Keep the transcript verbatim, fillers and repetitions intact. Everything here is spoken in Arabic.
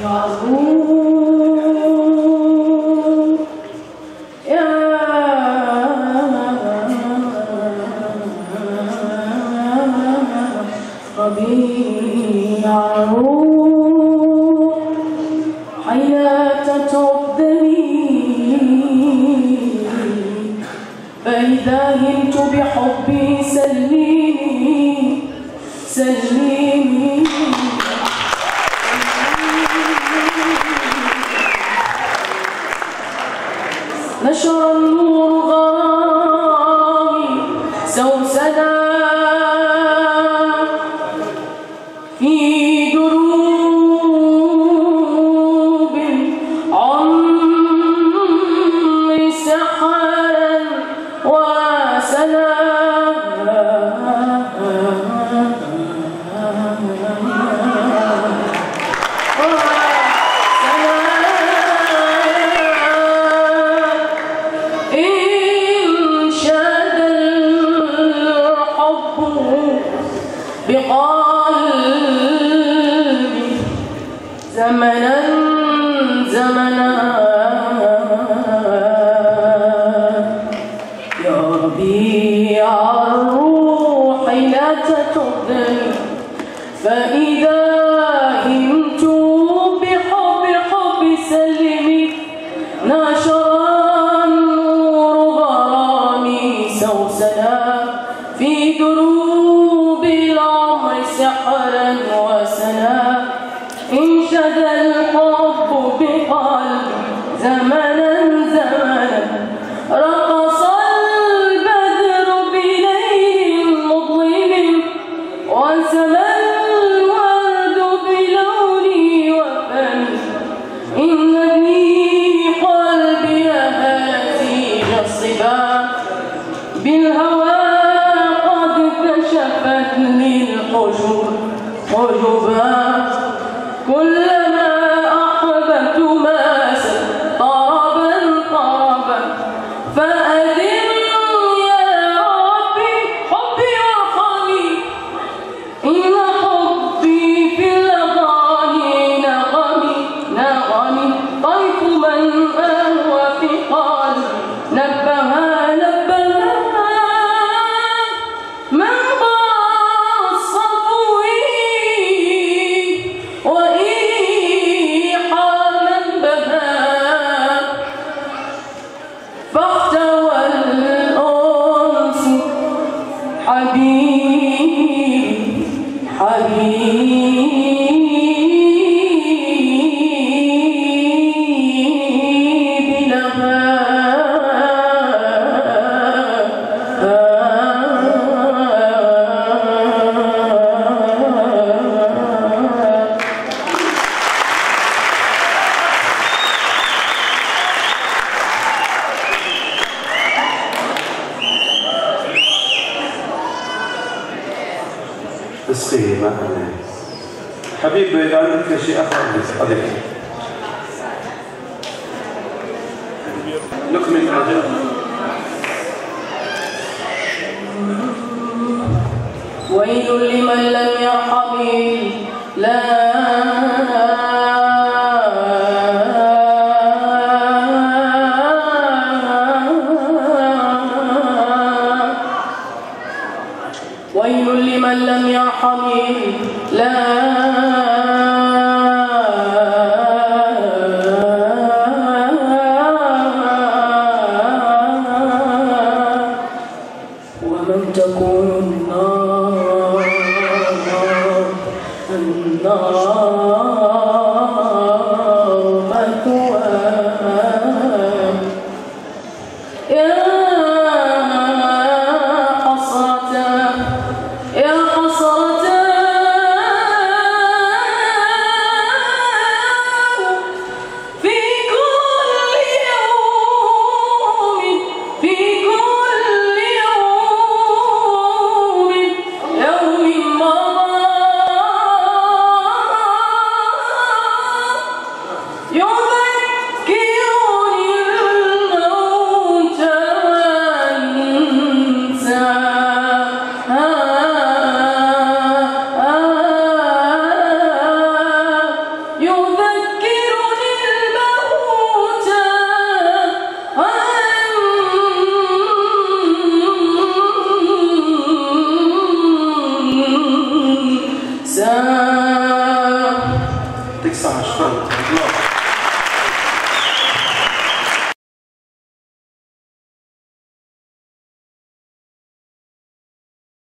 فإذا همت بحبي سليني سليني نشر النور غرامي سوسنا في دروب عمري سحرا وسنا بقلبي زمنا زمنا يا ربيع الروح لا تتركني فإذا همت بحب حب سلمي نشر النور غرامي سوسنا في دروب العمر سحرا وسنا انشد الحب بقلبي زمنا زمنا رقص البدر بليل مظلم وسما الورد بلوني وفمي إنني قلبي هاتيج الصبا بالهوى كشفت لي الحجب حجبا كلما أحببت ماسا طربا طربا فأذن يا ربي حبي وارحمي إن حبي في الأغاني نغمي نغمي طيف من أهوى في قلبي نبها نبها من حبيبي حبيبي لها اسقي معنا حبيبي. إذا عندك شيء آخر أضيف نكمل العجل. ويل لمن لم يرحم لا ويل لمن لم يرحم لا ومن تكون النار النار